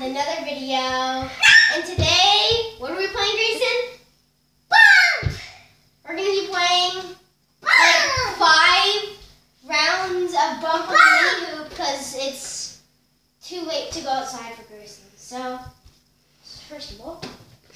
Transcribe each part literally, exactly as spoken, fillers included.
another video. And today, what are we playing, Grayson? Bump! We're going to be playing like five rounds of bump on the mini hoop because it's too late to go outside for Grayson. So, first of all,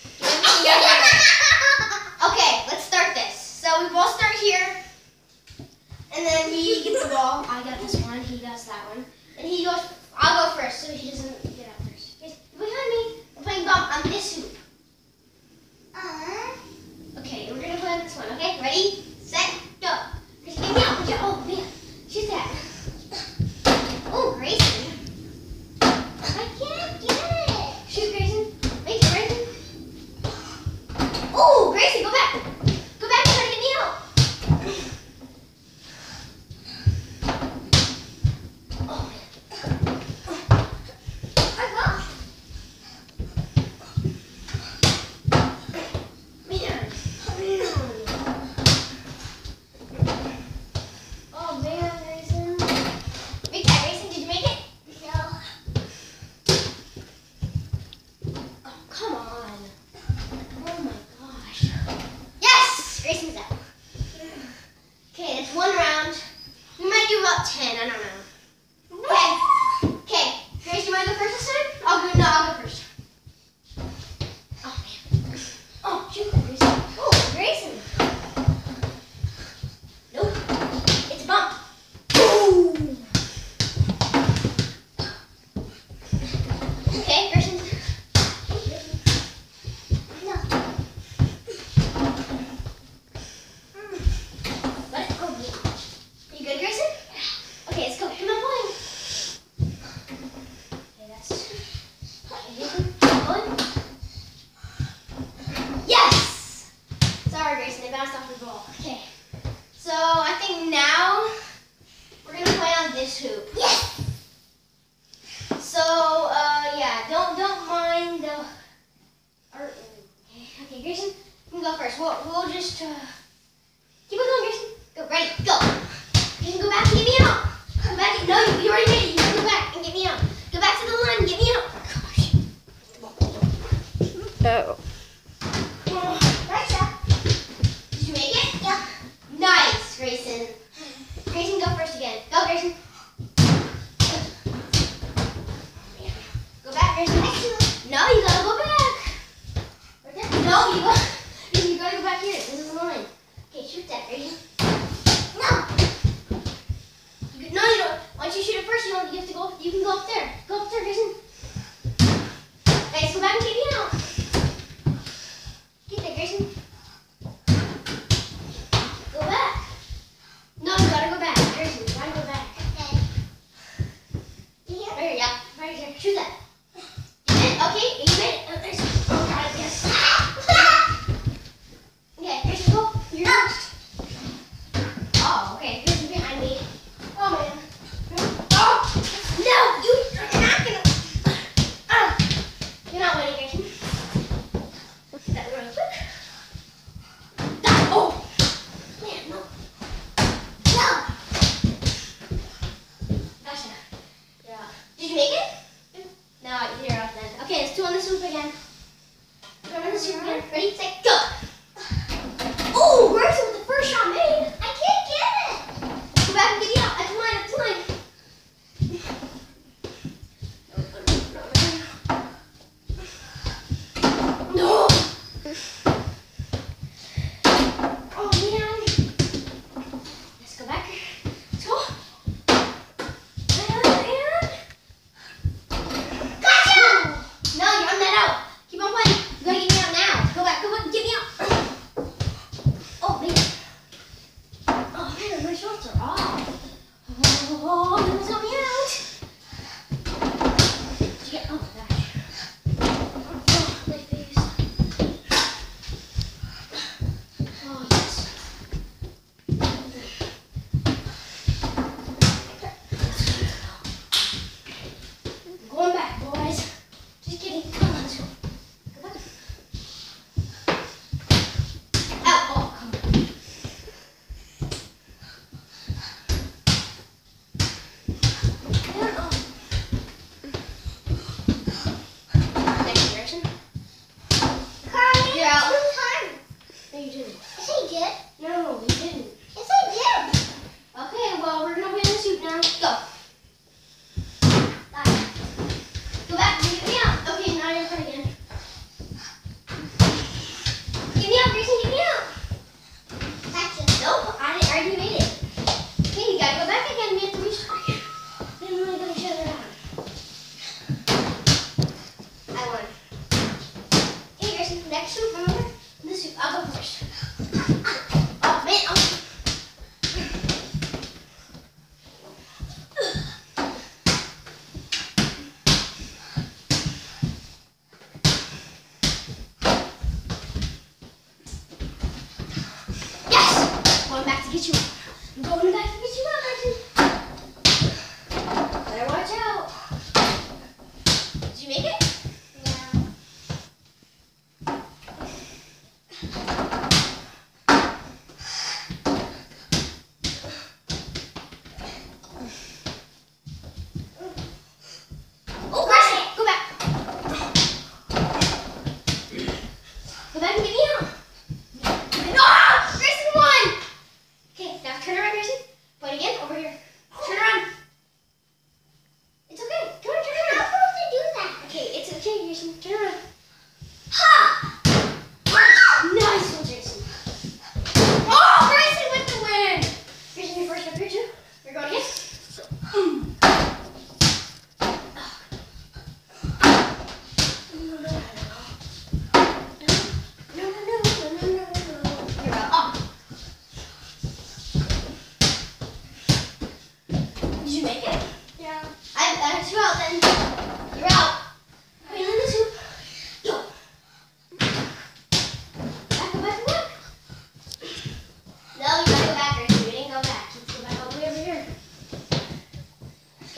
okay, let's start this. So we both start here, and then we get the ball. I got this one, he does that one. And he goes, I'll go first so he doesn't get out first. He's behind me. We're playing bump on this hoop. Uh, okay, we're going to play on this one, okay? Ready, set, go. Get me out. Oh, man. Shoot that. Oh, Grayson. I can't get it. Shoot, Grayson. Make it, Grayson. Oh, Grayson, go back. Go back and try to get me out. Oh, one round. We might do about ten. I don't know. Okay. Okay. Grace, you want to go first this time? I'll go. No, I'll go first. Oh man. Oh, shoot that, Grayson. Oh, Grayson. Nope. It's a bump. Boom. Okay, Grayson. Grayson, they bounced off the ball. Okay. So I think now we're gonna play on this hoop. Yes. So uh yeah, don't don't mind the or, okay, okay, Grayson, you can go first. We'll we'll just uh keep it going, Grayson. Go, ready, go. You can go back and get me out. Go back. No, you, you already made it. You can go back and get me out. Go back to the line and get me out. Gosh. Oh. Nice, Grayson. Grayson, go first again. Go, Grayson. Go back, Grayson. No, you gotta go back. Right there. No, you go. You gotta go back here. This is the line. Okay, shoot that, Grayson. No. You, no, you don't. Once you shoot it first, you don't. You have to go. You can go up there. Go up there, Grayson. Nice. Go back and get me out. Get there, Grayson. No, you gotta go back. Grayson, you gotta go back. Okay. Here? Right here, yeah. Right here. Shoot that. You did? Okay, you made it. Oh, there's... Oh, God, yes. Okay, Grayson, go. You're next. Oh, okay. Grayson behind me. Oh, man. Oh! No! You, you're not gonna... Oh! You're not winning, Grayson. Look at that real quick. Oh! Man, no. Did you make it? No, you're up then. Okay, let's do on this hoop again. Do on this hoop again. Ready, set, go. Oh, Grayson with the first shot made. I can't get it. Go back and get me out. At the line, at the line. No. Oh, man. Let's go back. Let's go. No, you're on that out. Keep on playing. You gotta get me out now. Go back. Go back. Get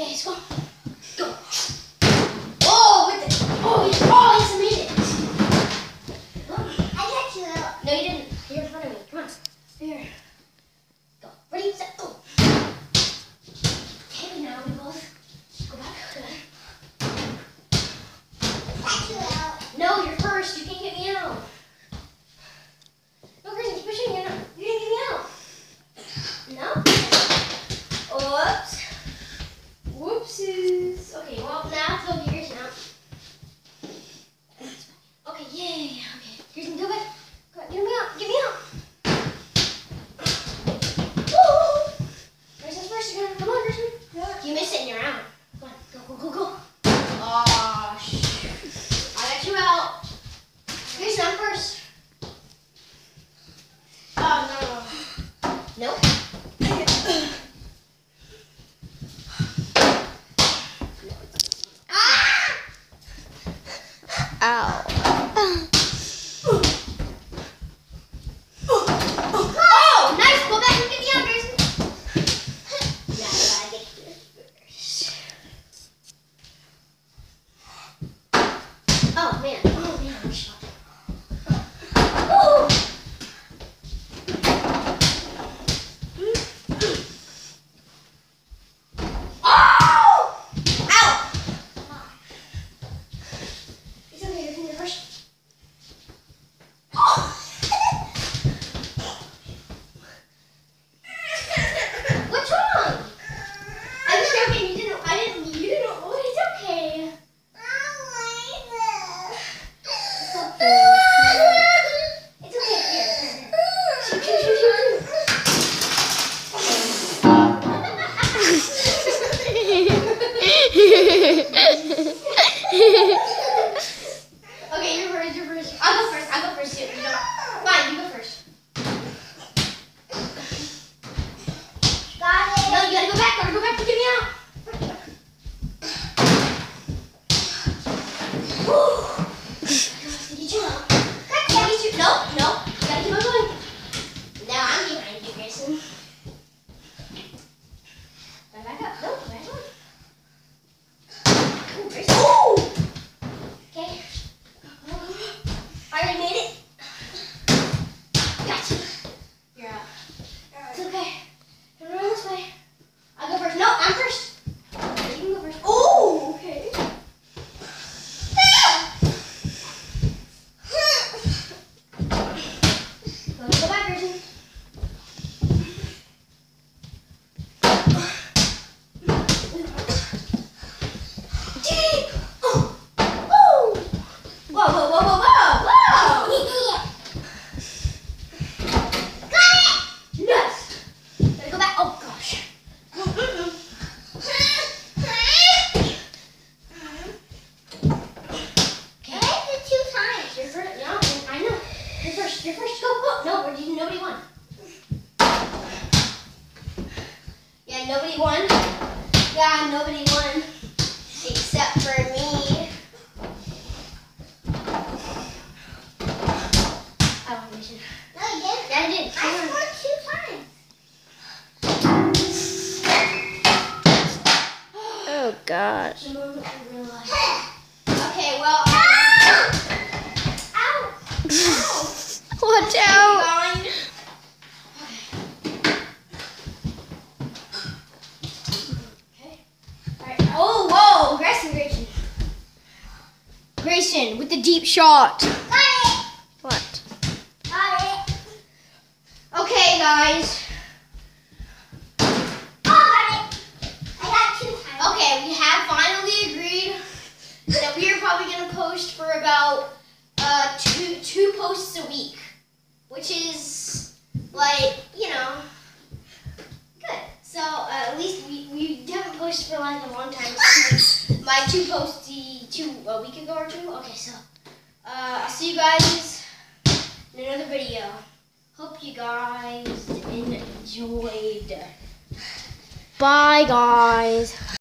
Okay, let's go. Go. Oh, with the, oh, he, oh, he's made it. I got you out. No, you didn't. You're in front of me. Come on. Here. Go. Ready, set, go. Okay, now we both go back. Good. Got you out. No, you're first. You can't get me out. No, Grayson, keep pushing. You're not, you didn't get me out. No? Whoops. Whoopsies. Okay, well, now I have to go get Grayson out. Okay, yay. Okay, Grayson, go back. Go back. Get me out. Get me out. Woo! Grayson's first. You're gonna come on, Grayson. Yeah. You missed it and you're out. Come on, go, go, go, go. Oh, shoot. I got you out. Grayson, I'm first. Oh, no. Nope. Ow. Oh, nice. Go back and get me out, Grayson. Now I gotta get here first. Oh, man. Oh, man. I'm shot. Woo! Okay, you're first, you're first. I'll go first, I'll go first. You know. Fine, you go first. Got it. No, you gotta go back, gotta go back to get me out. Woo! Get you out. Get you. No, no. You gotta keep on going. Now I'm behind you, Grayson. Back up. No, back up. Ooh, Grayson. Ooh! Okay. I already made it. Gotcha. You're out. It's okay. Turn around this way. I'll go first. No, I'm first. You can go first. Oh, okay. Go, go back, Grayson. Whoa, whoa, whoa, whoa, whoa, whoa! Got it! Nice! Gotta go back. Oh, gosh. Okay. I did two times. You're first. No, I know. You're first. You're first. Go, go. No, we're, nobody won. Yeah, nobody won. Yeah, nobody won. Except for me. No, you didn't. Yeah, I did. I scored two times. Oh gosh. Okay, well. Ow! Ow! Ow! Watch out. Okay. Alright. Oh, whoa! Grayson, Grayson. Grayson with the deep shot. Got it! What? Got it. Okay, guys. Oh, got it. I got two times. Okay, we have finally agreed that we are probably going to post for about uh, two two posts a week, which is like, you know, good. So uh, at least we, we haven't posted for like a long time. Since my two posts two a week ago or two. Okay, so uh, I'll see you guys in another video. Hope you guys enjoyed. Bye, guys.